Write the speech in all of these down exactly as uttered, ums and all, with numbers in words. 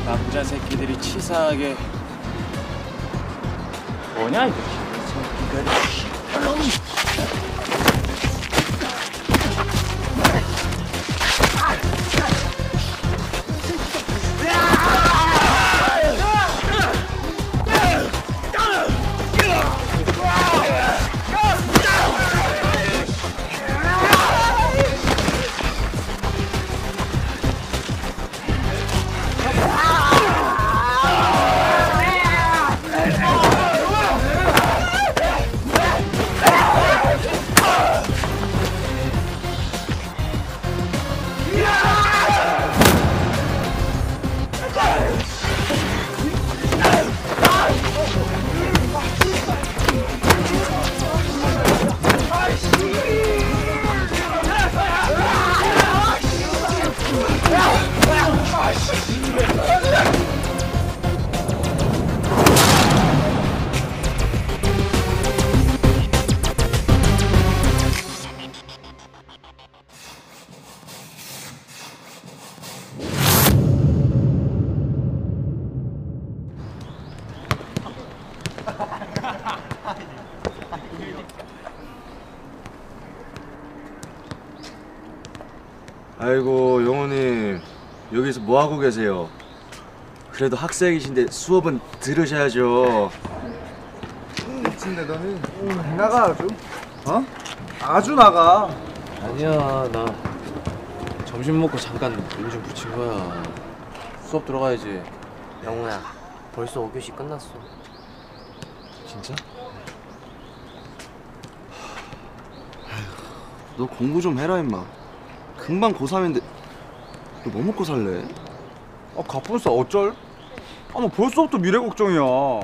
남자 새끼들이 치사하게 뭐냐 이거 새끼들이. 아이고 용호님 여기서 뭐 하고 계세요? 그래도 학생이신데 수업은 들으셔야죠. 미친데 너는 나가 아주 어? 아주 나가. 아니야 나 점심 먹고 잠깐 눈 좀 붙인 거야. 수업 들어가야지. 영호야 벌써 오 교시 끝났어. 진짜? 너 공부 좀 해라 임마. 금방 고삼인데 너 뭐 먹고 살래? 아 가뿐싸 어쩔? 아 너 벌써부터 미래 걱정이야.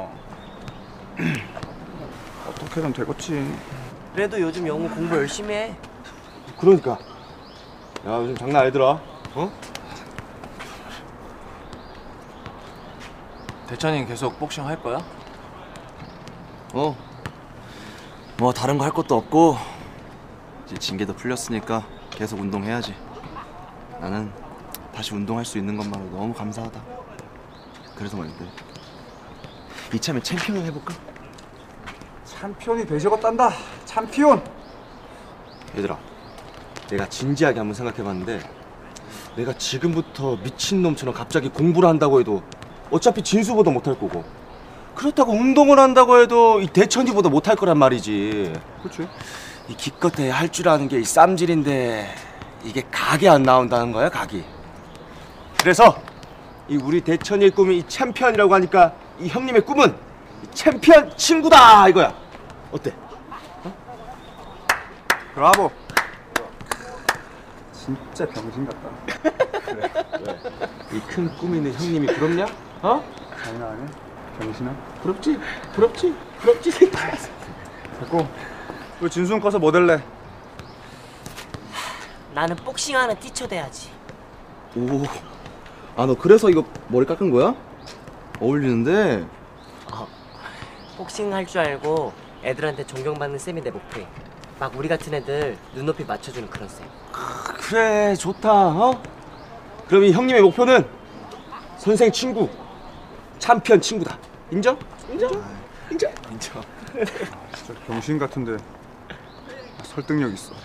어떻게든 되겠지. 그래도 요즘 영호 공부 열심히 해. 그러니까 야 요즘 장난 아니더라. 어? 대찬이 계속 복싱 할 거야? 어. 뭐 다른 거 할 것도 없고 이제 징계도 풀렸으니까 계속 운동해야지. 나는 다시 운동할 수 있는 것만으로 너무 감사하다. 그래서 말인데 이참에 챔피언을 해볼까? 챔피언이 되시겠단다. 챔피언. 얘들아 내가 진지하게 한번 생각해봤는데 내가 지금부터 미친놈처럼 갑자기 공부를 한다고 해도 어차피 진수보다 못할 거고 그렇다고 운동을 한다고 해도 이 대천이보다 못할 거란 말이지. 그렇지. 이 기껏해 할 줄 아는 게 이 쌈질인데 이게 각이 안 나온다는 거야 각이. 그래서 이 우리 대천이의 꿈이 이 챔피언이라고 하니까 이 형님의 꿈은 이 챔피언 친구다 이거야. 어때? 어? 브라보. 진짜 병신 같다. 그래. 이 큰 꿈 있는 형님이 부럽냐? 어? 장난 아니야? 병신아? 부럽지? 부럽지? 부럽지 새끼야. 됐고 왜 진수는 커서 뭐 될래? 나는 복싱하는 티처 돼야지. 오. 아 너 그래서 이거 머리 깎은 거야? 어울리는데? 어, 복싱 할 줄 알고 애들한테 존경받는 쌤이 내 목표야. 막 우리 같은 애들 눈높이 맞춰주는 그런 쌤. 그래 좋다. 어? 그럼 이 형님의 목표는 선생 친구 챔피언 친구다. 인정? 인정? 인정? 인정. 진짜 병신 같은데 설득력 있어.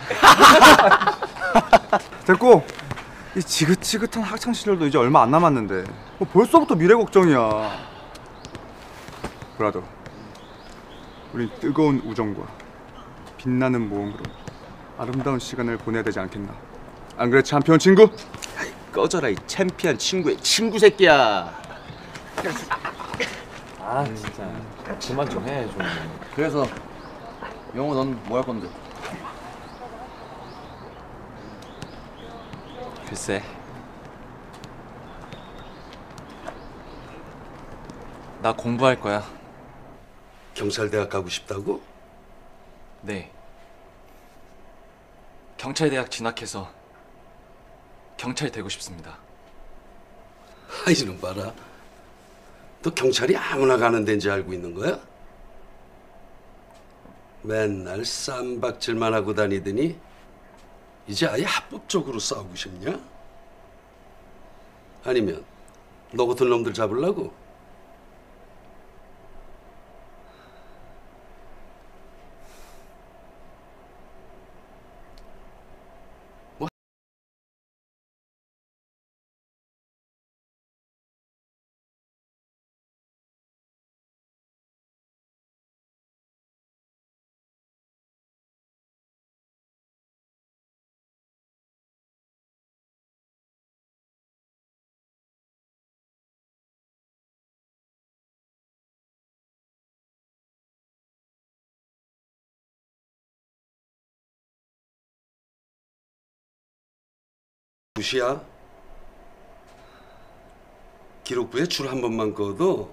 됐고 이 지긋지긋한 학창 시절도 이제 얼마 안 남았는데 뭐 벌써부터 미래 걱정이야. 브라더, 우린 뜨거운 우정과 빛나는 모험으로 아름다운 시간을 보내야 되지 않겠나? 안 그래 챔피언 친구? 아이, 꺼져라 이 챔피언 친구의 친구 새끼야. 아 진짜 그만 좀 해 좀. 그래서 영호 넌 뭐 할 건데? 글쎄 나 공부할 거야. 경찰대학 가고 싶다고? 네. 경찰대학 진학해서 경찰 되고 싶습니다. 아 이놈 봐라. 너 경찰이 아무나 가는 데인지 알고 있는 거야? 맨날 쌈박질만 하고 다니더니 이제 아예 합법적으로 싸우고 싶냐? 아니면 너 같은 놈들 잡으려고? 무시야? 기록부에 줄 한 번만 그어도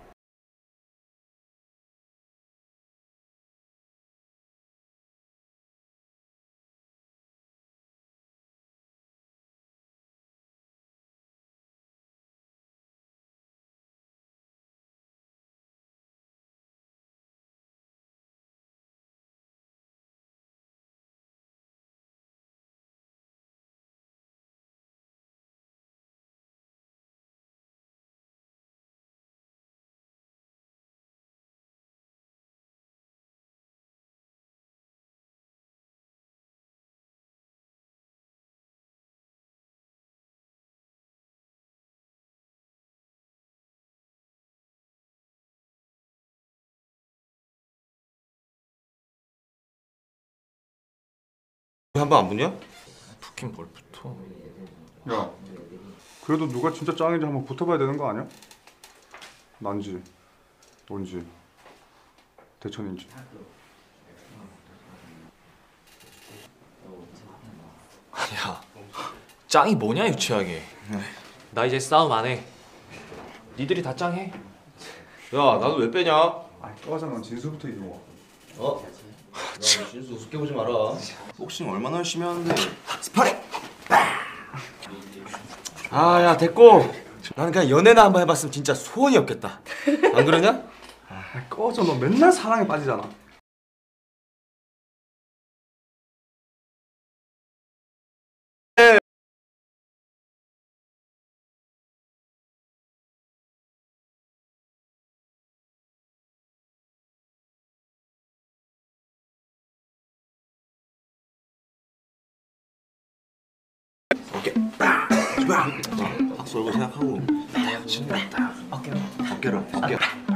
한 번 안 붙냐? 붙긴 뭘 붙어. 야, 그래도 누가 진짜 짱인지 한번 붙어봐야 되는 거 아니야? 난지, 넌지, 대천인지. 야, 짱이 뭐냐 유치하게. 나 이제 싸움 안 해. 니들이 다 짱해. 야, 나도 왜 빼냐? 아, 떠가자 넌 진수부터 이리 와. 어? 야, 진수 우습게 보지 마라. 복싱 얼마나 열심히 하는데. 스파링! 아, 야, 됐고. 나는 그냥 연애나 한번 해봤으면 진짜 소원이었겠다. 안 그러냐? 아, 꺼져. 너 맨날 사랑에 빠지잖아. 어깨 딱! 박수 얼고 생각하고 어깨로 어깨로 어깨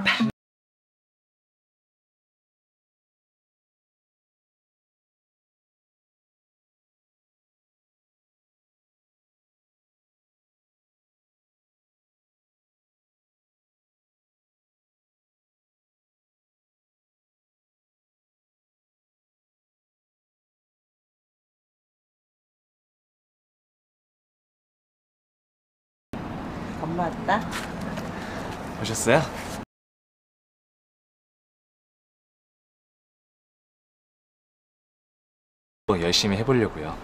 엄마 왔다? 오셨어요? 또 열심히 해보려고요.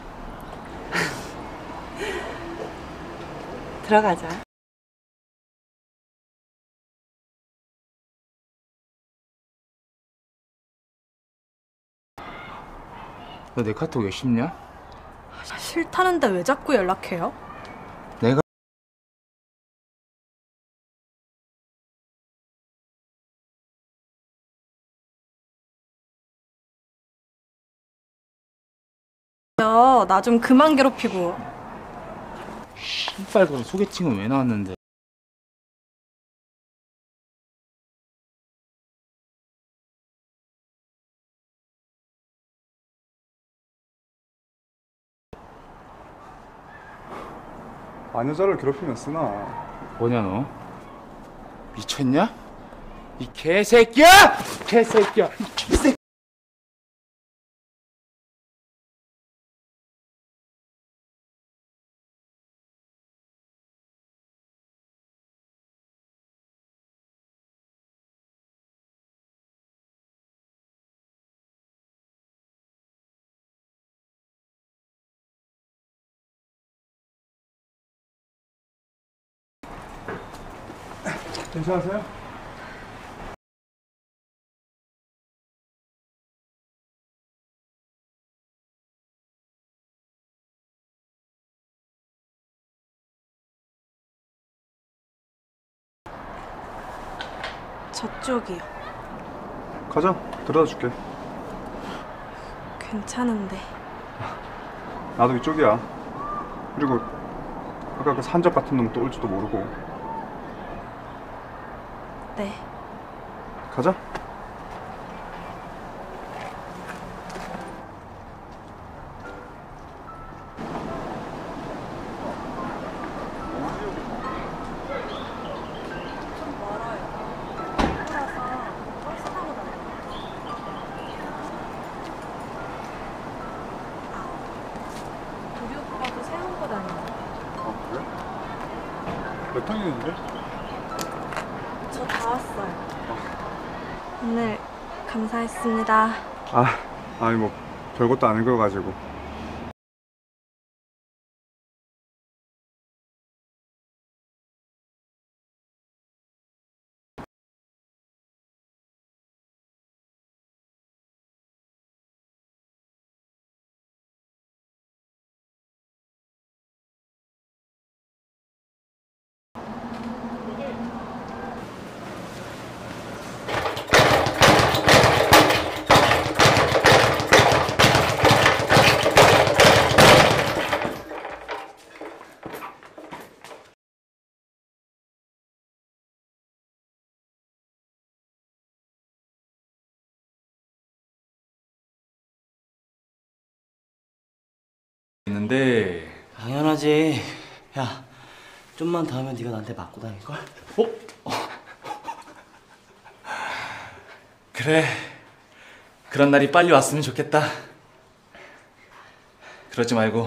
들어가자. 너 내 카톡 왜 씹냐? 싫다는데 왜 자꾸 연락해요? 내가 나 좀 그만 괴롭히고. 신발 그런 소개팅은 왜 나왔는데? 마녀자를 괴롭히면 쓰나. 뭐냐 너? 미쳤냐? 이 개새끼야! 개새끼야! 이 개새끼! 괜찮으세요? 저쪽이요. 가자. 데려다 줄게. 괜찮은데. 나도 이쪽이야. 그리고 아까 그 산적 같은 놈 또 올지도 모르고. 네. 가자. 우리 오빠도 세운 거 다니는. 아 그래? 몇 학년인데? 저 다 왔어요. 오늘 감사했습니다. 아, 아니 뭐 별것도 아닌 거 가지고. 있는데 당연하지. 야, 좀만 더 하면 네가 나한테 맞고 다닐걸? 어? 그래 그런 날이 빨리 왔으면 좋겠다. 그러지 말고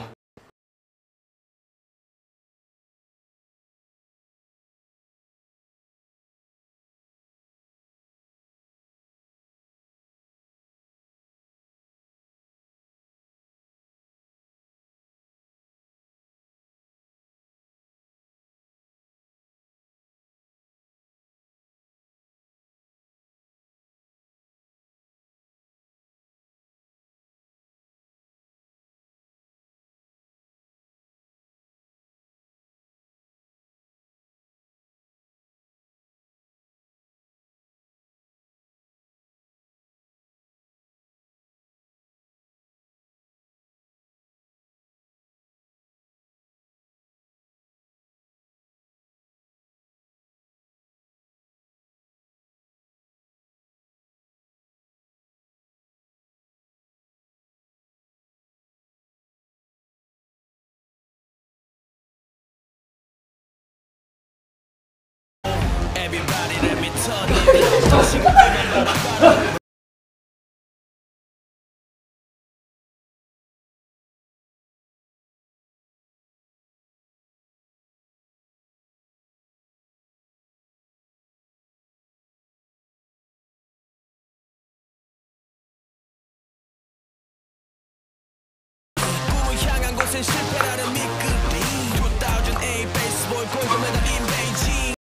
실패라는 미끄비 이천팔 베이스볼 골드메달 인 베이징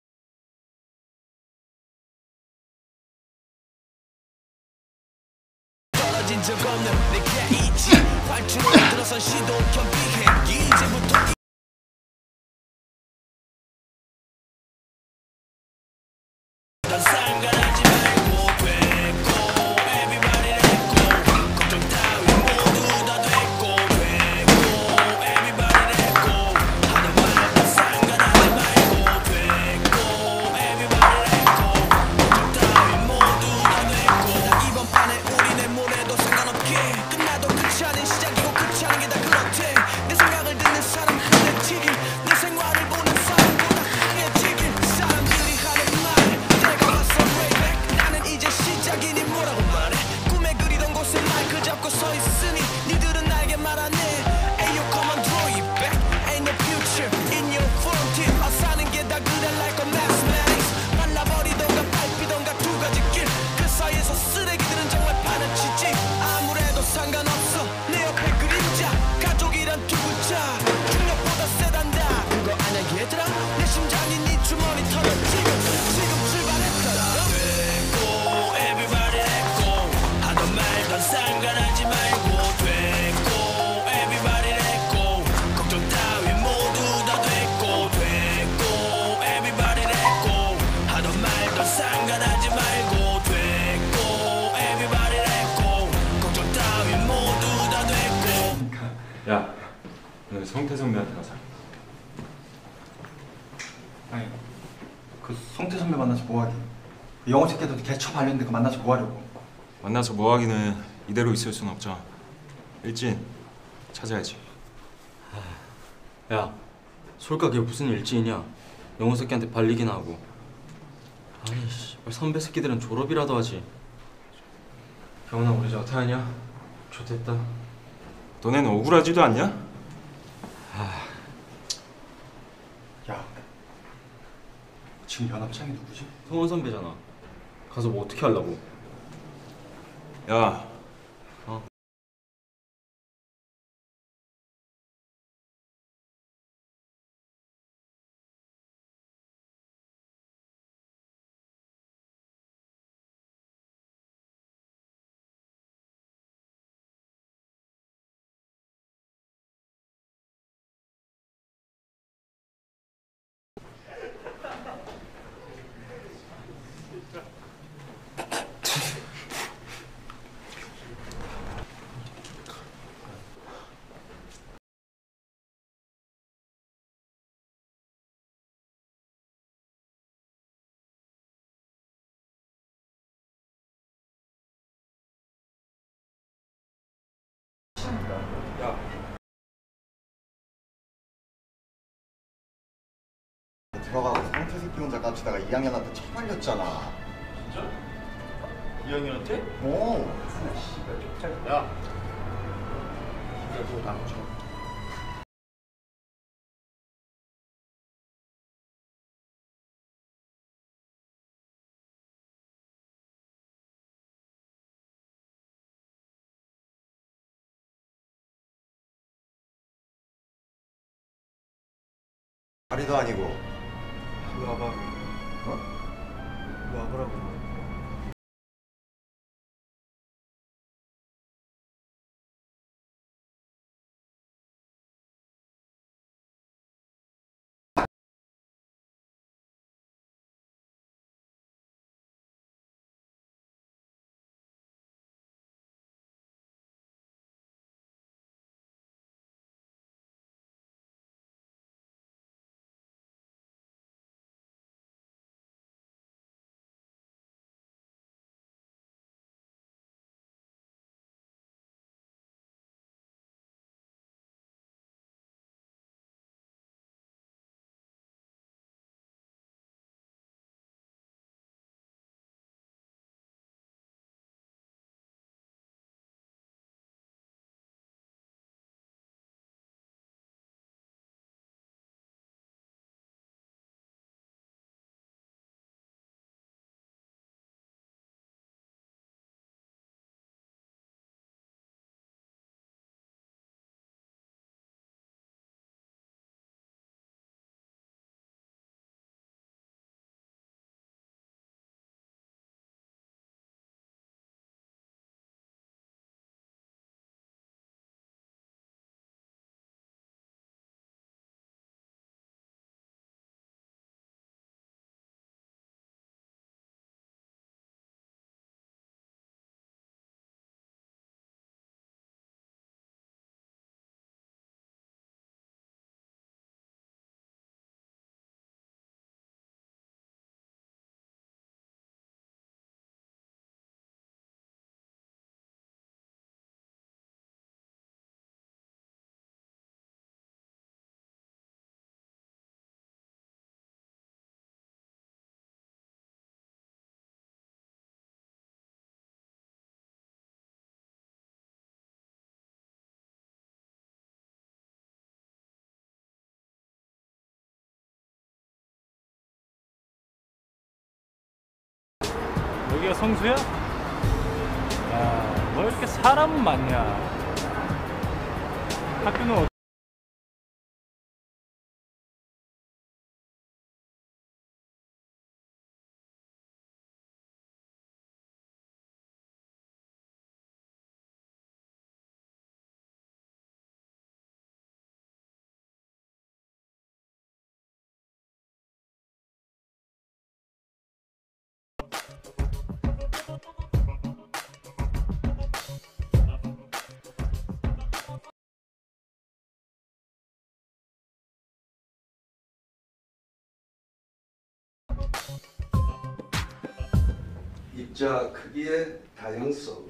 떨어진 적 없는 내게 있지 활주로 들어선 시도 겸비해 이제부터 넌 상관하지 말고 됐고 everybody 됐고 걱정 따위 모두 다 됐고 됐고 everybody 됐고 하는 말도 상관하지 말고 됐고 everybody 됐고 걱정 따위 모두 다 됐고 나 이번 판에 우리 내모래도 상관없게 끝나도 끝이 아닌 시작이고 끝이 아닌 게 다 그렇대 내 생각을 듣는 사람 아니 그 성태 선배 만나서 뭐하기? 영호 새끼도 개처 발렸는데 그 만나서 뭐하려고? 만나서 뭐하기는 이대로 있을 순 없죠. 일진 찾아야지. 야, 솔직하게 무슨 일진이냐? 영호 새끼한테 발리기나 하고. 아니 씨, 선배 새끼들은 졸업이라도 하지. 경훈아, 우리 이제 어떡하냐? 좋됐다. 너네는 억울하지도 않냐? 야, 지금 연합창이 누구지? 성원 선배잖아. 가서 뭐 어떻게 하려고? 야, 어? 들어가고 상태 새끼 혼자 깝치다가 이 학년한테 처발렸잖아. 진짜? 이 학년한테? 오. 야, 그거 나눠줘. 다리도 아니고. 이리 와봐. 어? 이리 와보라고. 여기가 성수야? 야, 뭐 이렇게 사람은 많냐? 학교는 어디? 입자 크기의 다양성.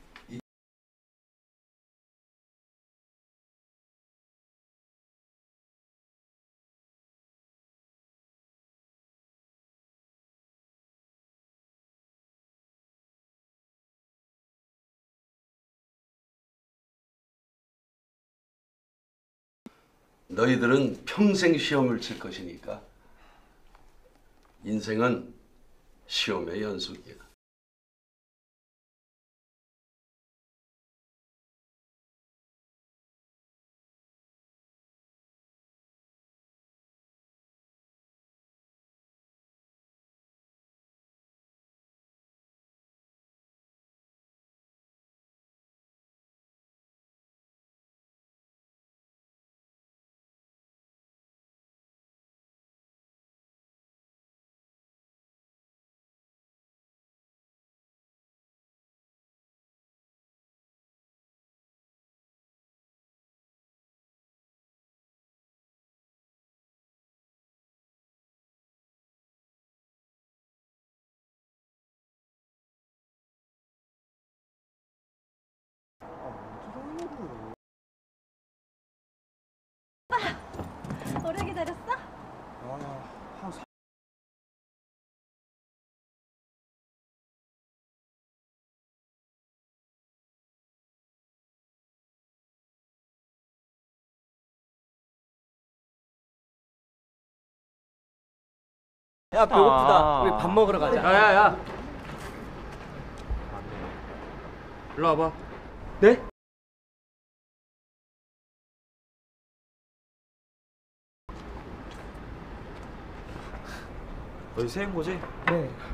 너희들은 평생 시험을 칠 것이니까 인생은 시험의 연속이야. 오래 기다렸어? 야 배고프다. 우리 밥 먹으러 가자. 야야야. 일로 와봐. 네? 너희 세인 거지? 네.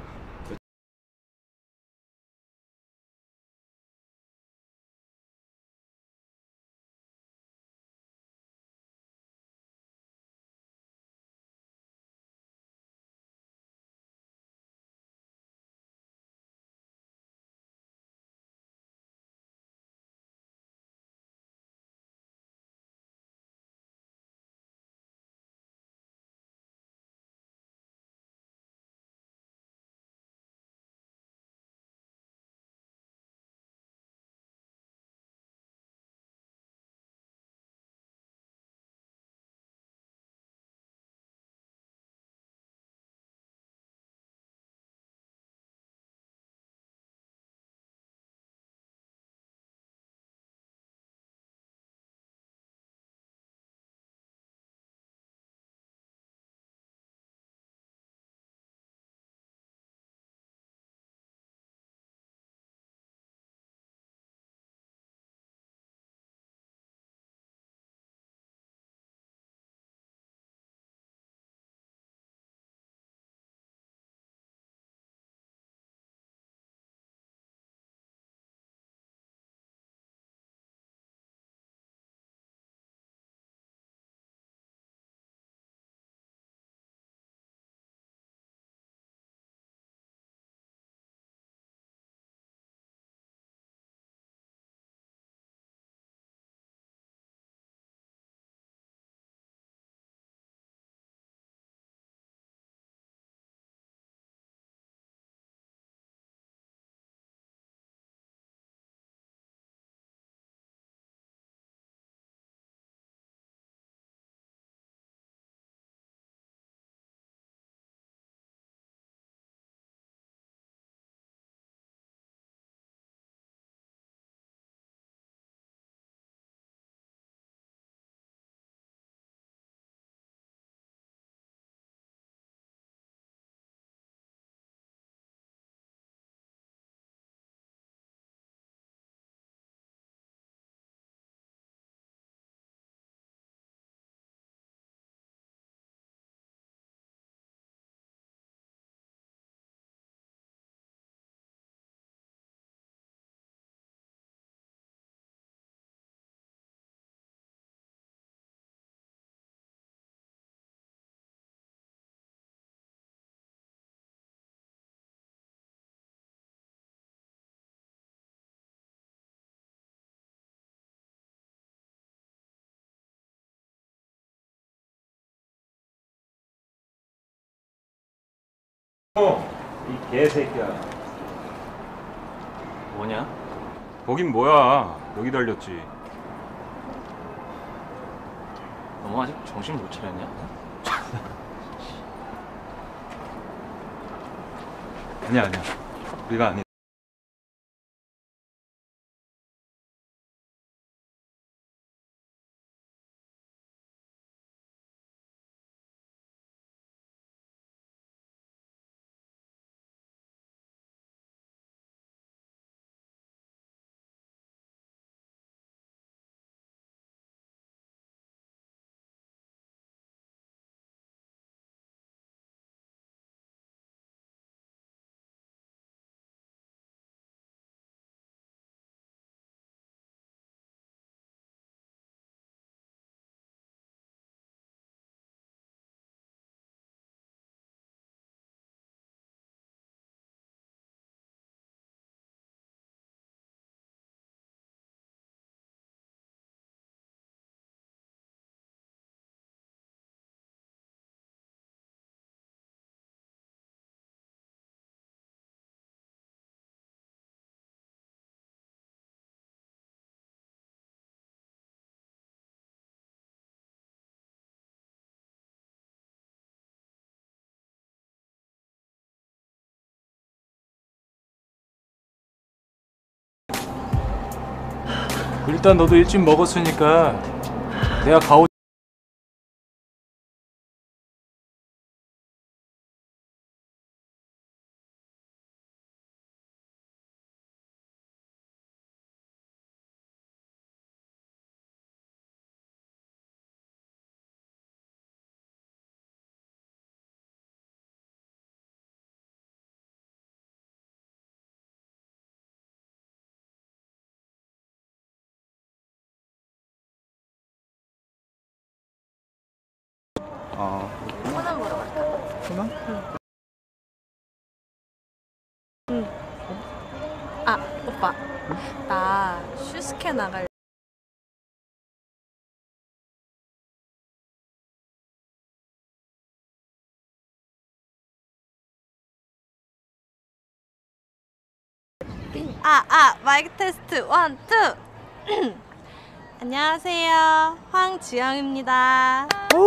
이 개새끼야. 뭐냐? 거긴 뭐야? 여기 달렸지. 너 아직 정신 못 차렸냐? 아니야 아니야. 우리가 아니. 일단 너도 일찍 먹었으니까 내가 가오. 아, 호남 보러 갈까? 호남? 응. 아, 오빠. 나 슈스케 나갈. 아, 아, 마이크 테스트 원, 투. 안녕하세요. 황지영입니다.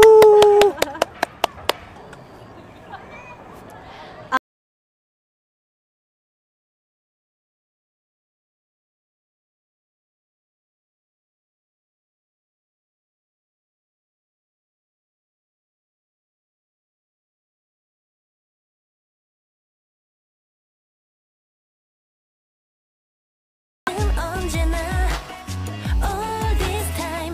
언제나 all this time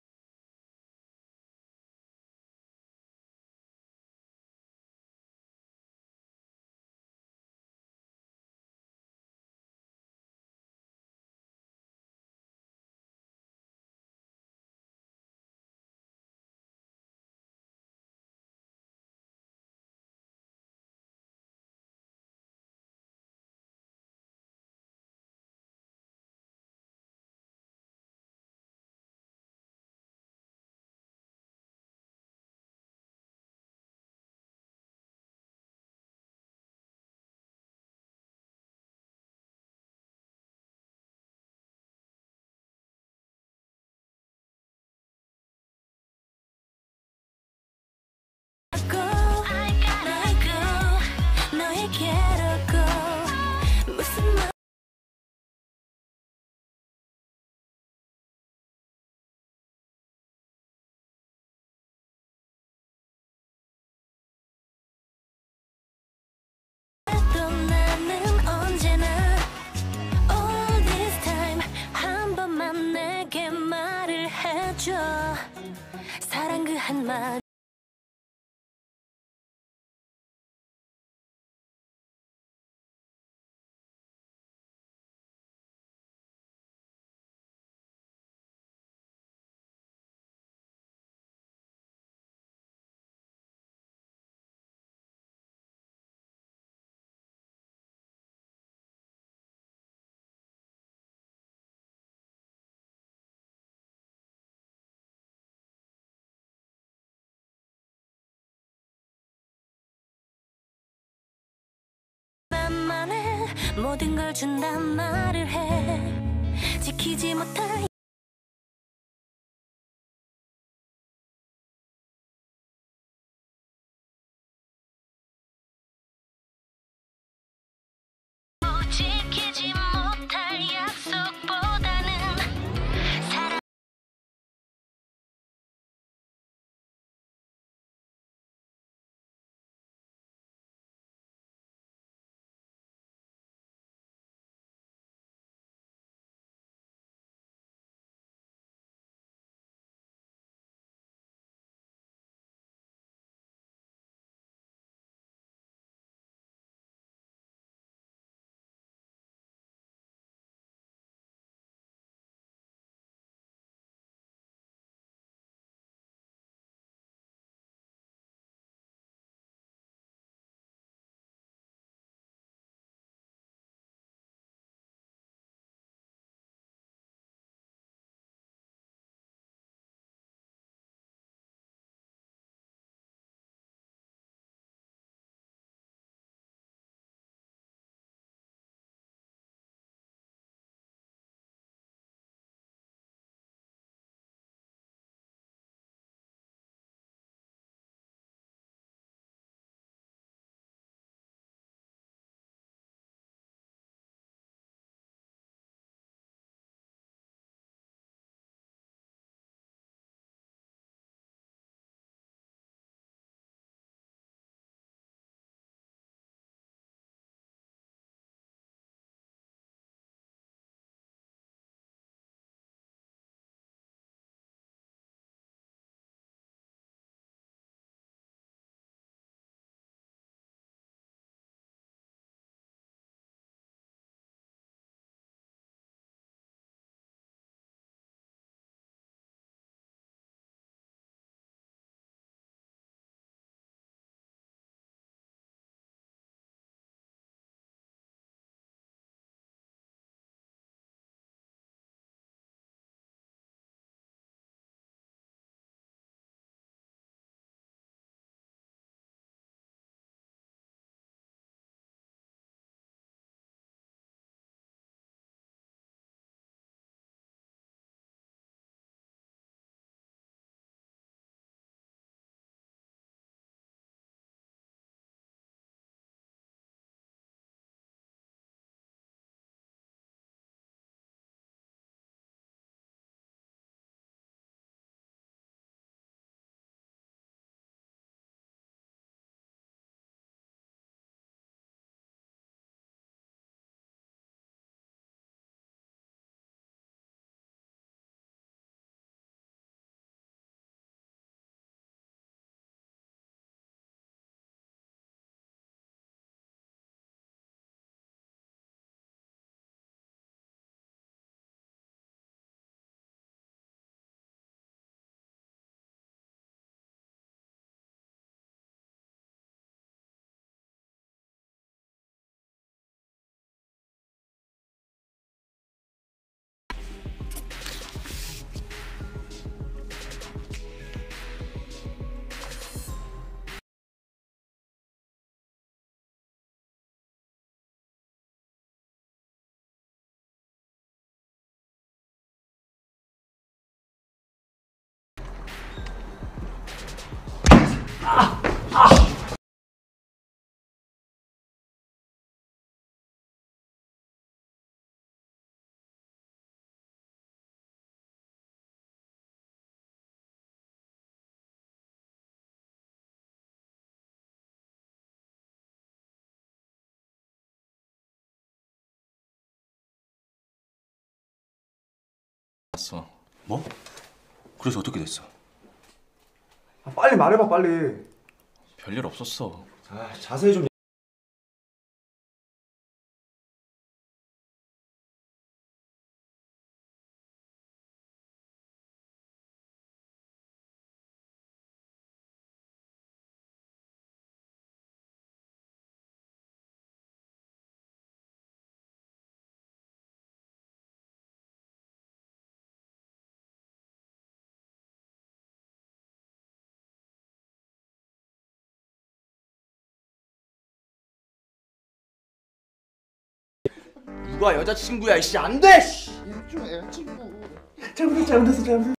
사랑 그 한마디 모든 걸 준단 말을 해 지키지 못할 지키지 못할 약속보다는 사랑 왔어. 뭐? 그래서 어떻게 됐어? 아, 빨리 말해봐 빨리. 별일 없었어. 아, 자세히 좀 누가 여자친구야 이씨 안돼 씨. 좀 여자친구. 잘못했어 잘못했어 잘못했어.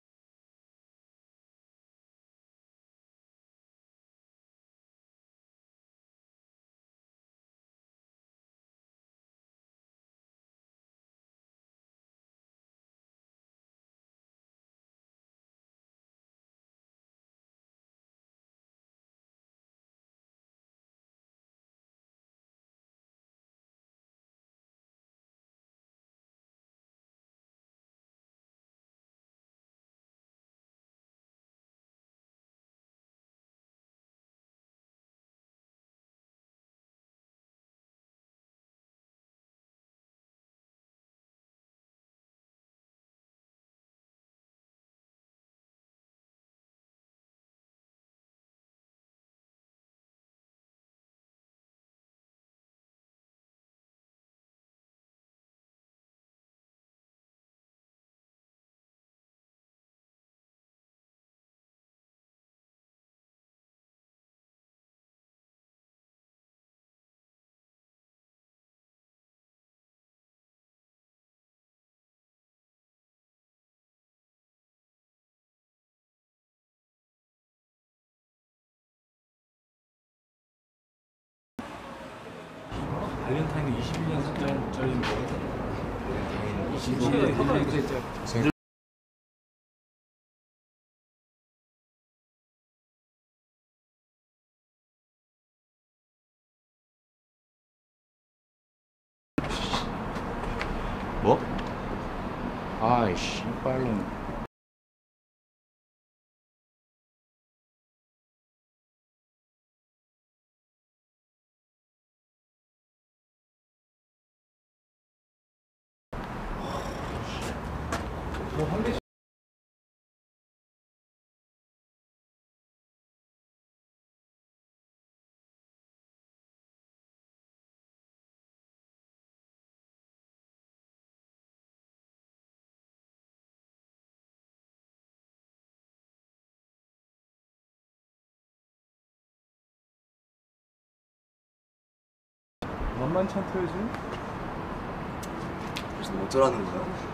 발렌타인은 이십일 년 숫자짜리인 거거든. 발렌타인 이십일 년 뭐? 아이씨 빨론. 만만치 않다 요즘. 그래서 뭐 어쩌라는 거야?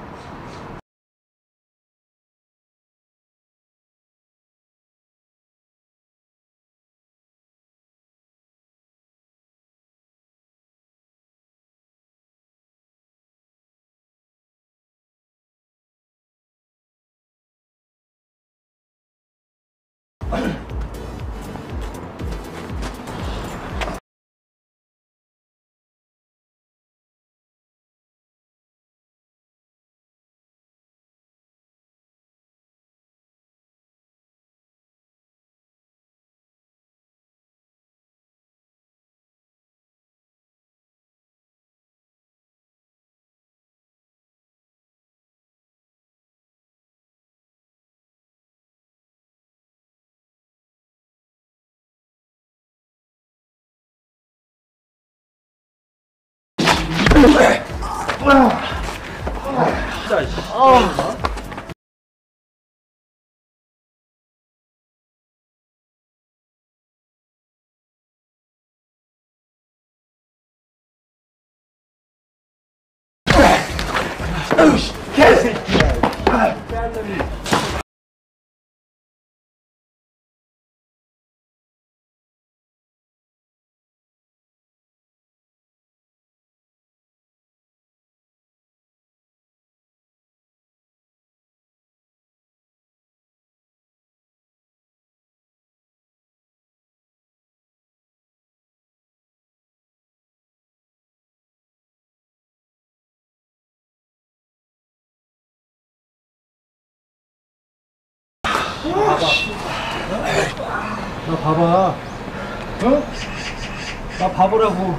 나 봐봐. 어? 나 바보라고.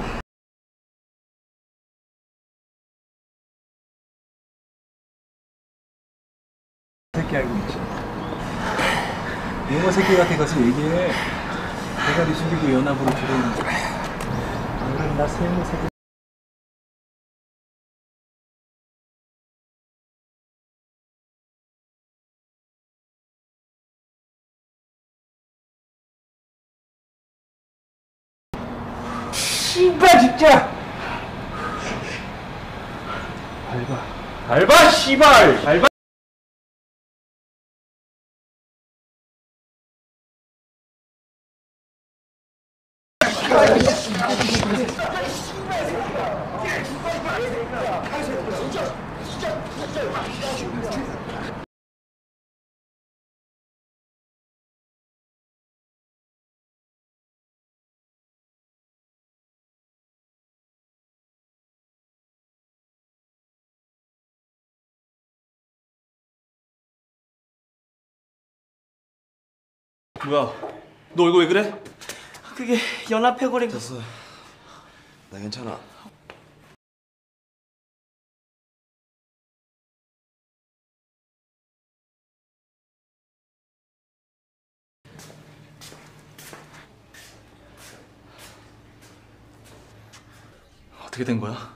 새끼 알고 있지. 용어 새끼 같은 가서 얘기해. 대가리 숙이고 연합으로 들어오는 거야. 안 그러면 나 세모 새끼. 씨발 진짜. 밟아. 밟아, 씨발! 밟아! 뭐야? 너 얼굴 왜 그래? 그게 연합해고리. 됐어. 나 괜찮아. 어떻게 된 거야?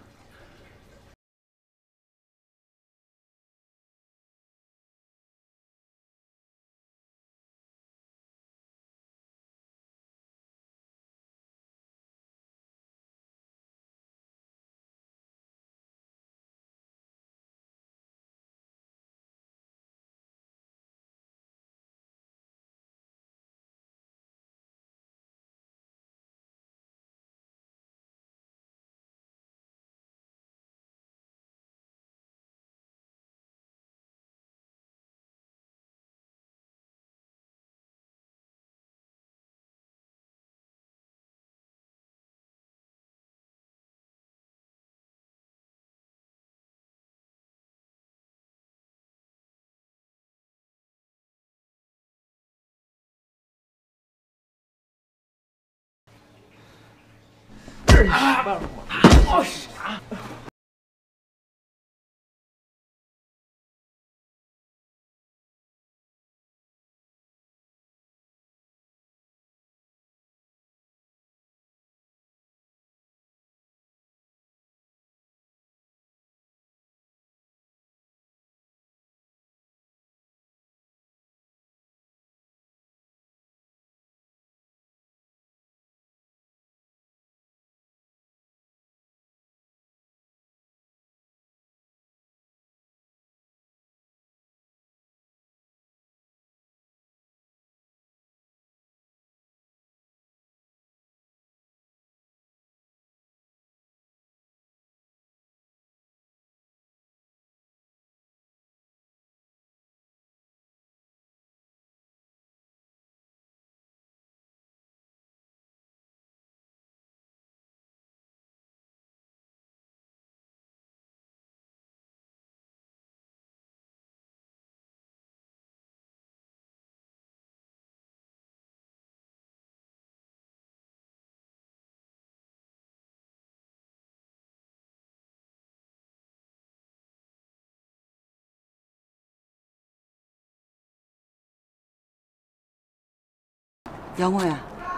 영호야,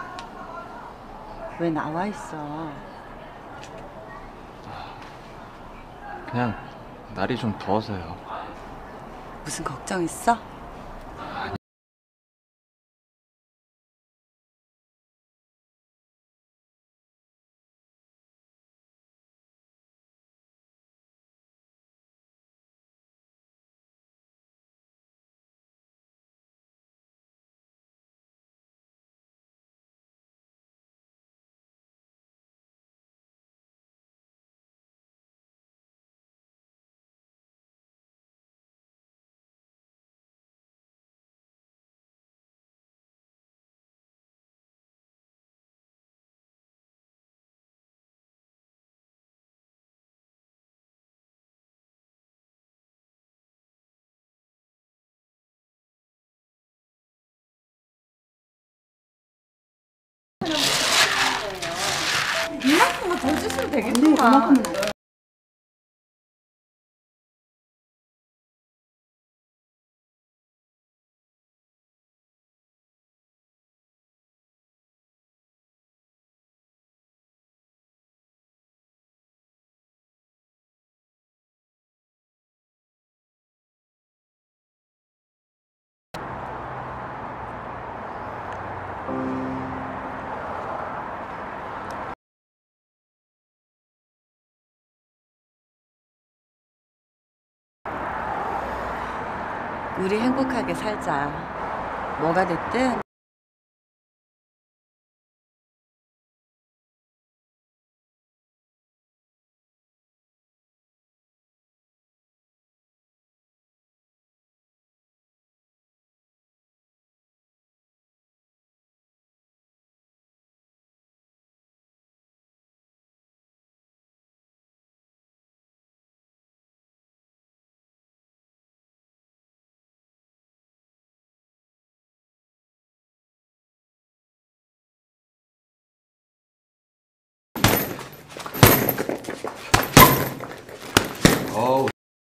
왜 나와 있어? 그냥 날이 좀 더워서요. 무슨 걱정 있어? 이만큼만 더 주시면 되겠구만. 우리 행복하게 살자. 뭐가 됐든 어우.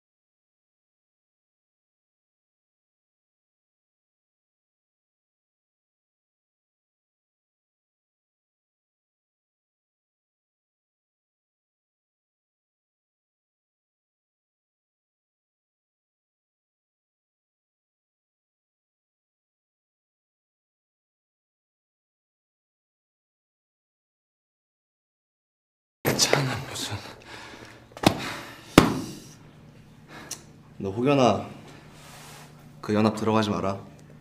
차는 무슨... 너 혹여나 그 연합 들어가지 마라.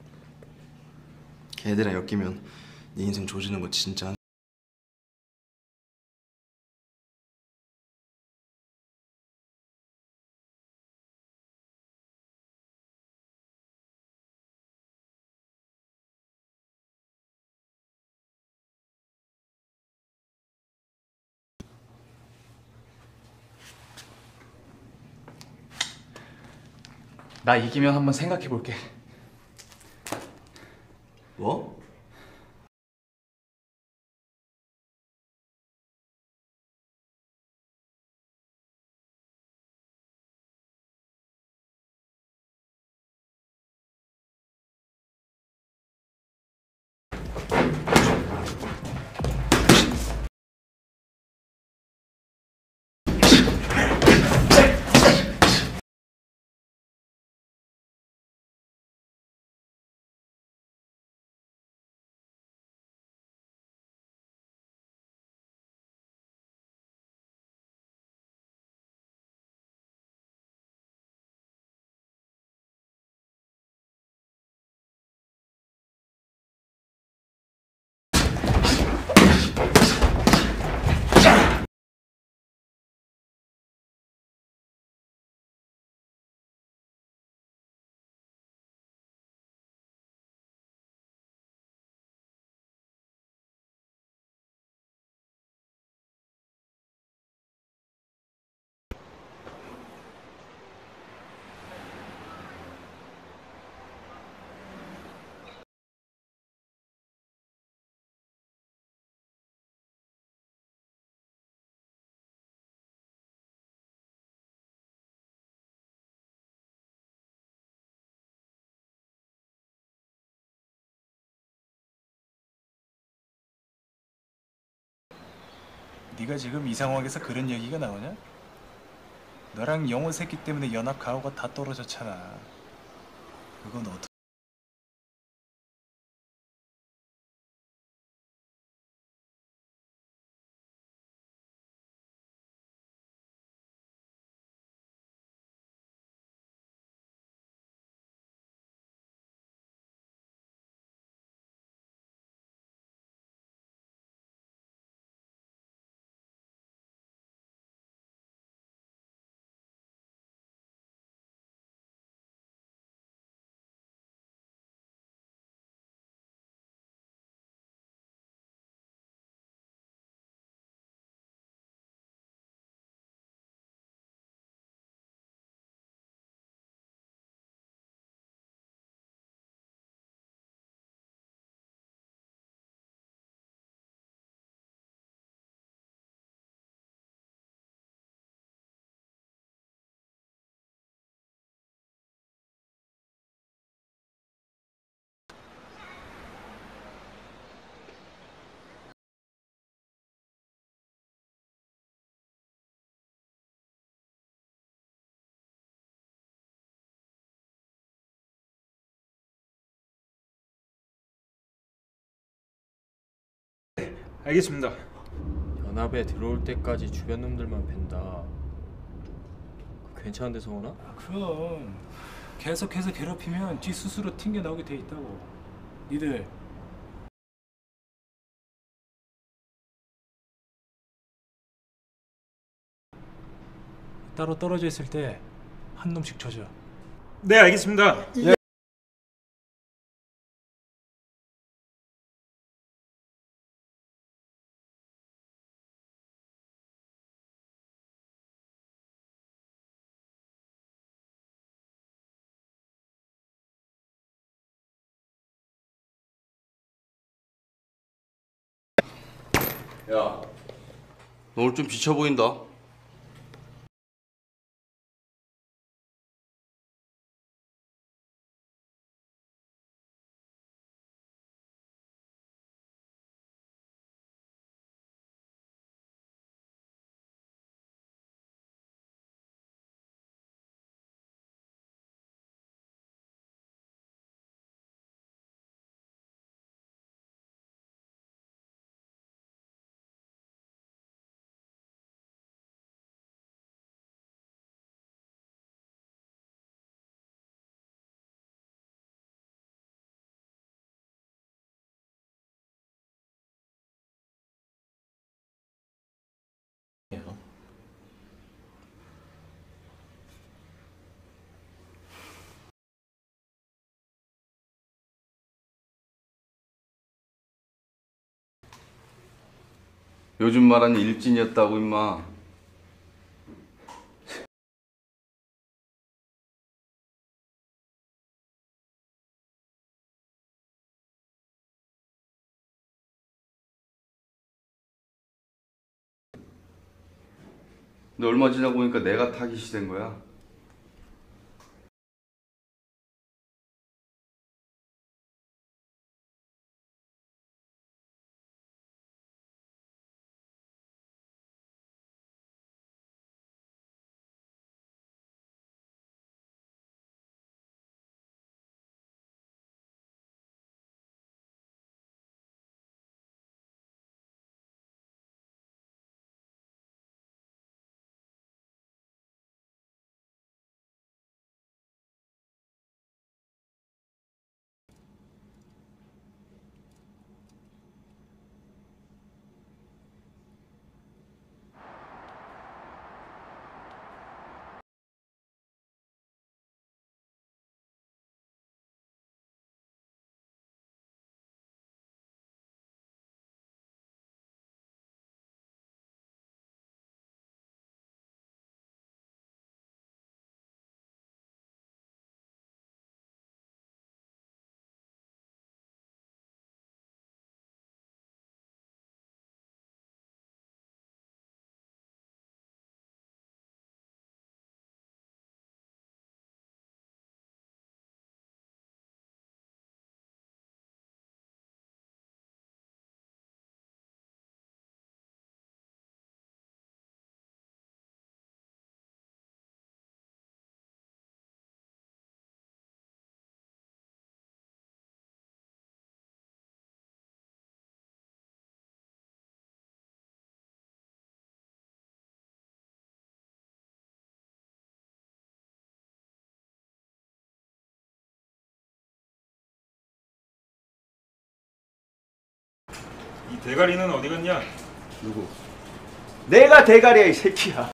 걔들이랑 엮이면 네 인생 조지는 거 진짜. 나 이기면 한번 생각해 볼게. 뭐? 네가 지금 이 상황에서 그런 얘기가 나오냐? 너랑 영호 새끼 때문에 연합 가오가 다 떨어졌잖아. 그건 어떻게... 알겠습니다. 연합에 들어올 때까지 주변 놈들만 벤다. 괜찮은데 성훈아? 그럼 계속해서 괴롭히면 지 스스로 튕겨 나오게 돼 있다고. 니들 따로 떨어져 있을 때 한 놈씩 쳐줘. 네, 알겠습니다. 예. 야, 너 오늘 좀 지쳐 보인다. 요즘 말하는 일진이었다고 임마. 근데 얼마 지나고 보니까 내가 타깃이 된 거야. 이 대가리는 어디 갔냐? 누구? 내가 대가리야 이 새끼야.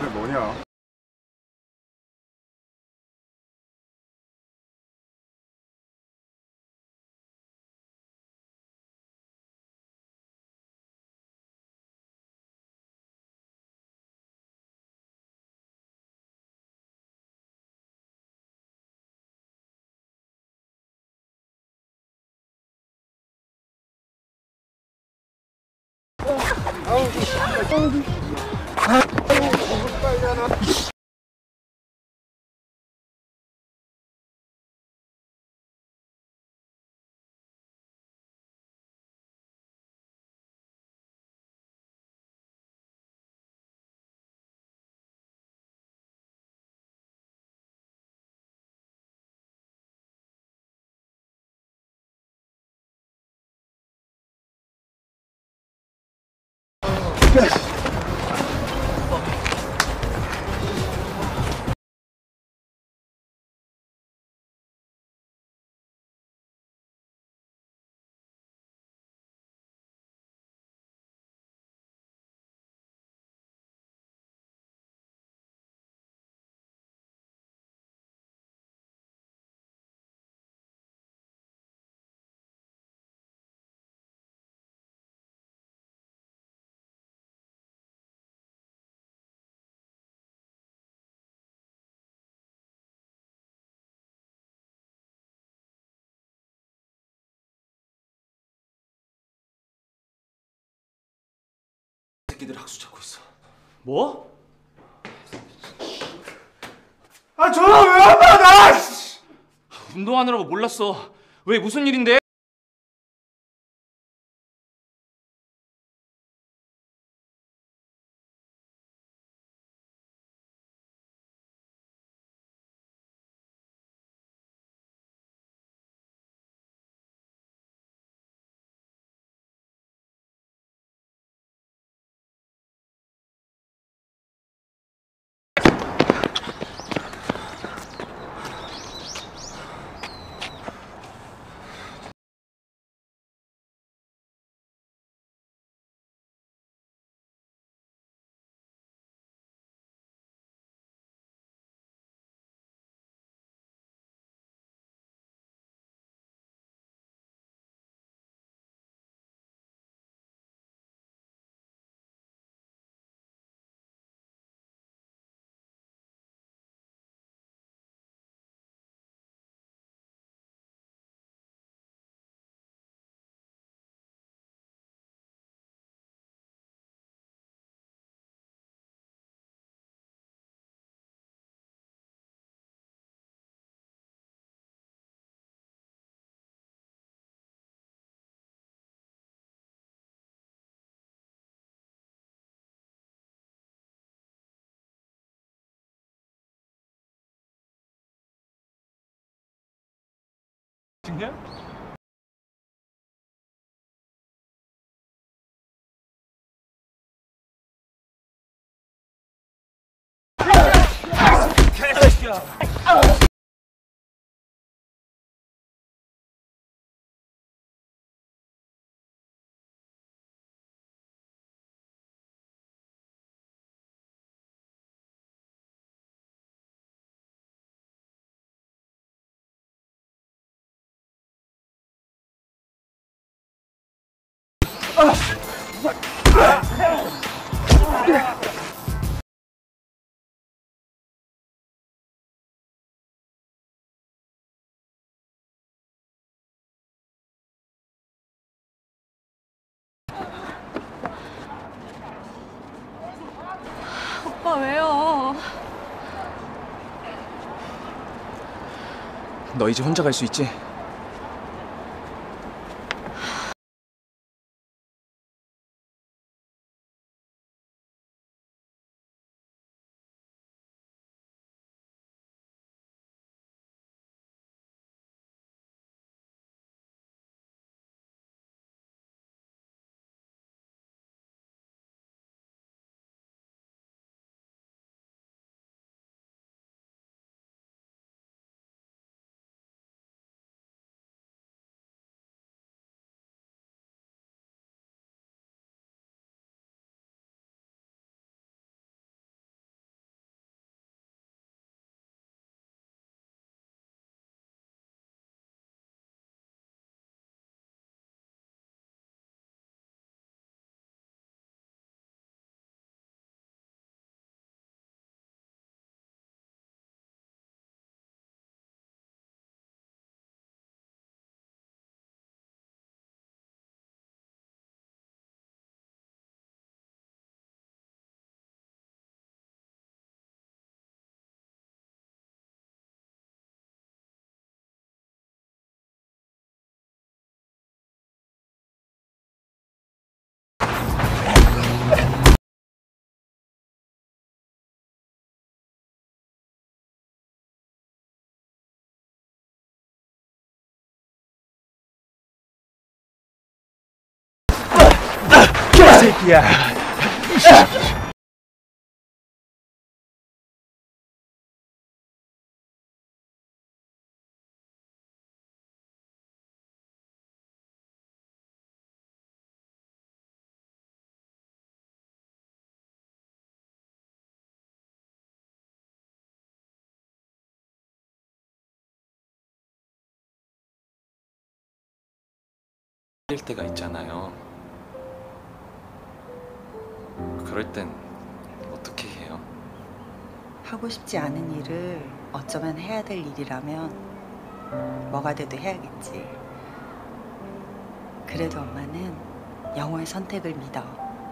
그게 뭐냐? 새끼들 학수 찾고 있어. 뭐? 아 전화 왜 안 받아? 씨! 운동하느라고 몰랐어. 왜 무슨 일인데? 증냐? 개새끼야! 오빠 왜요? 너 이제 혼자 갈 수 있지? 새끼야. 일 때가 있잖아요. 그럴 땐 어떻게 해요? 하고 싶지 않은 일을 어쩌면 해야 될 일이라면 뭐가 돼도 해야겠지. 그래도 엄마는 영호의 선택을 믿어.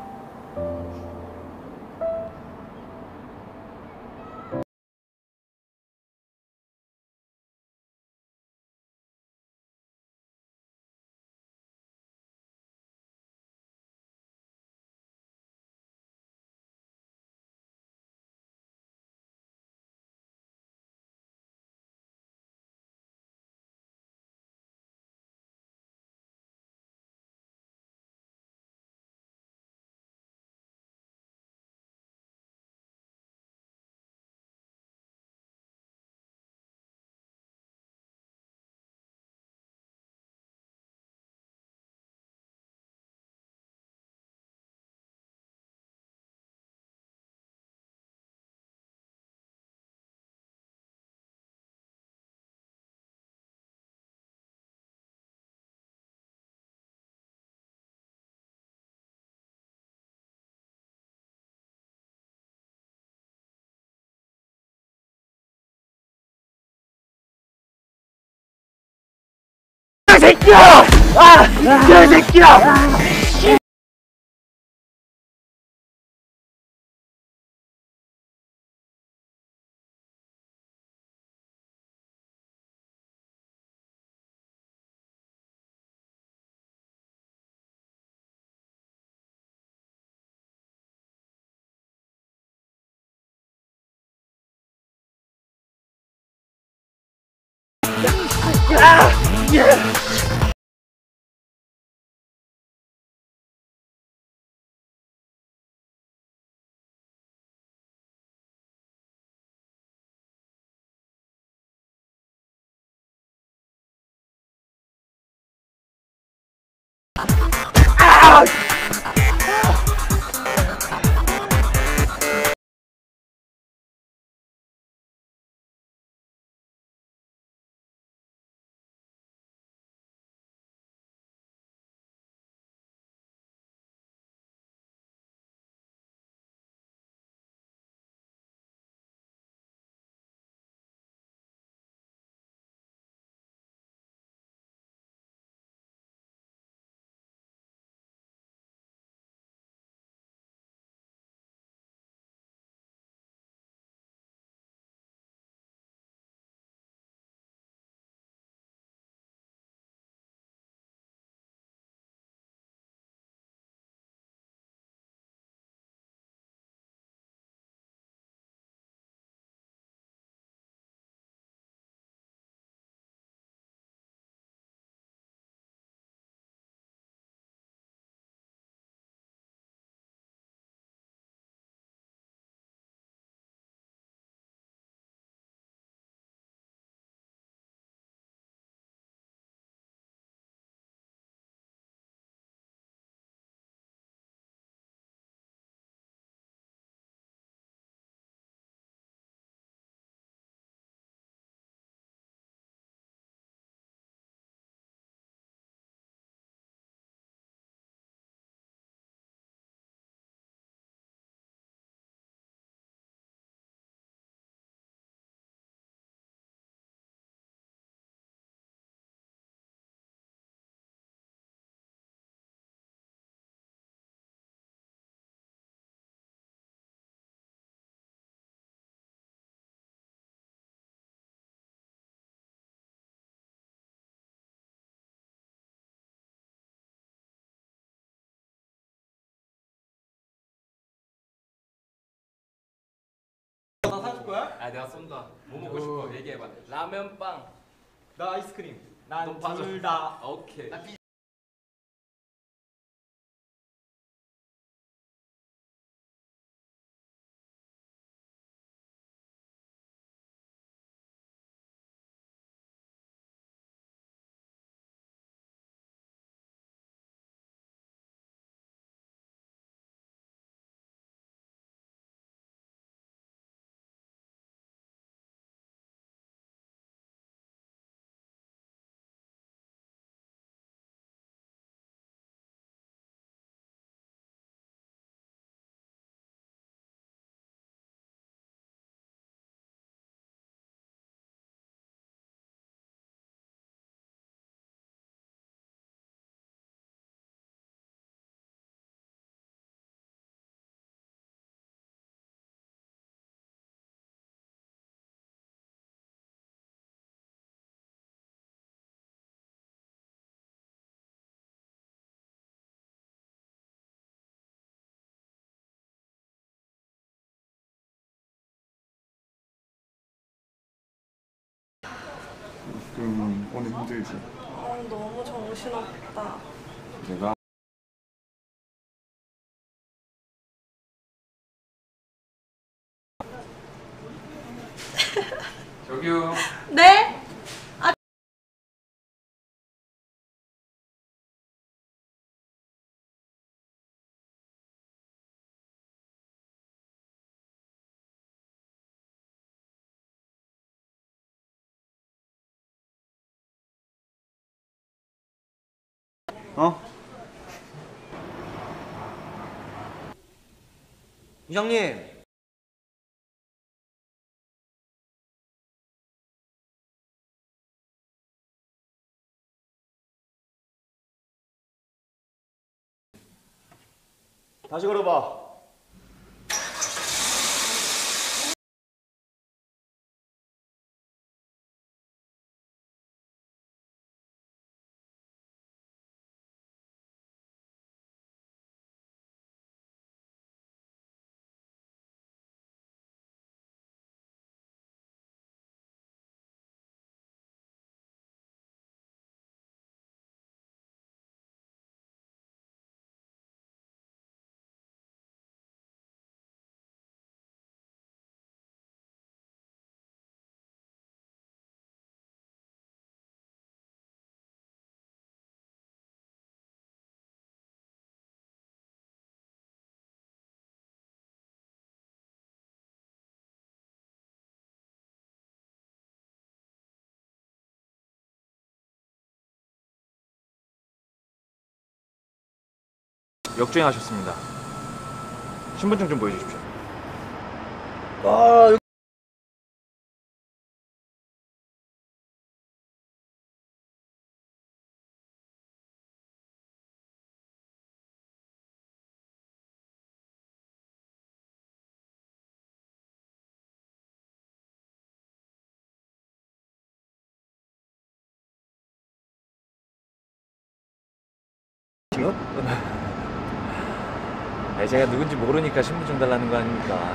새끼야! 아! 이 새끼야! 아! 예! 아! 나 사줄 거야? 아 내가 쏜다. 뭐 먹고 싶어? 얘기해봐. 라면 빵. 나 아이스크림. 난 둘 다. 오케이. 좀 오늘 힘들지? 아, 너무 정신없다. 내가 저기요. 네? 어? 부장님. 다시 걸어봐. 역주행하셨습니다. 신분증 좀 보여주십시오. 아, 아니, 제가 누군지 모르니까 신분증 달라는 거 아닙니까?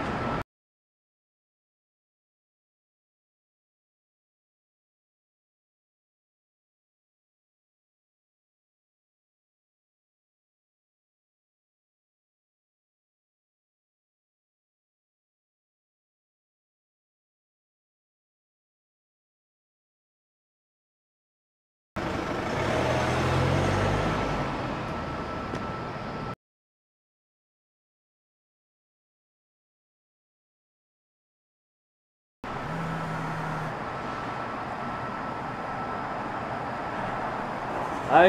아이.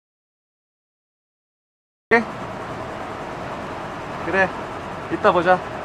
그래, 이따 보자.